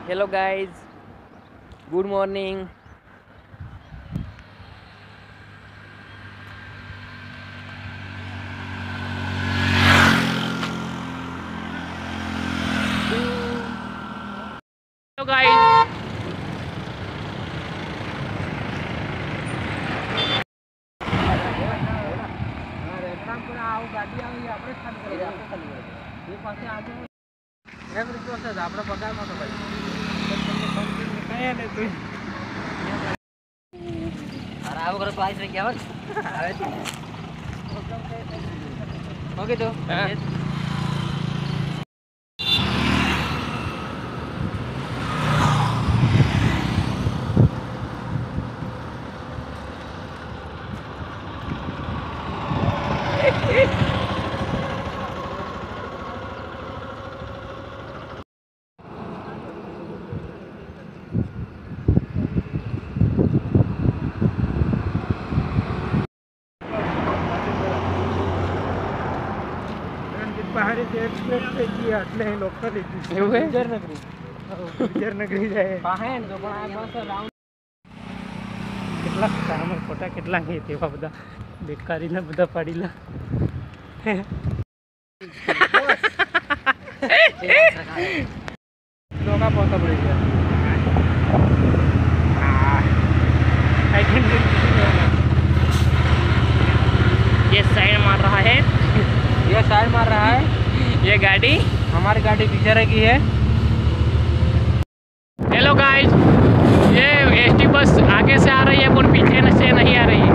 Hello guys, good morning. Hello guys, okay तो बाहर से एक्सप्रेस થઈ એટલે લોકલ એવું હે? વિજયનગરી જાય પાહેણ તો પણ આ પાસે રાઉન્ડ કેટલા સારા ફોટા કેટલા હે તેવા બધા બેકારીના બધા પાડીલા લોકા પોતા પડી ગયા ये साइड मार रहा है, ये साइड मार रहा है। ये गाड़ी हमारी गाड़ी पीछे रखी है। हेलो गाइस, ये एसटी बस आगे से आ रही है पर पीछे से नहीं आ रही है।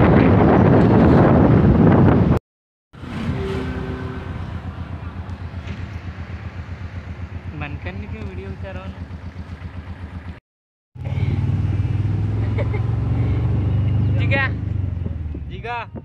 बंद करने के वीडियो उतारो ठीक है जीगा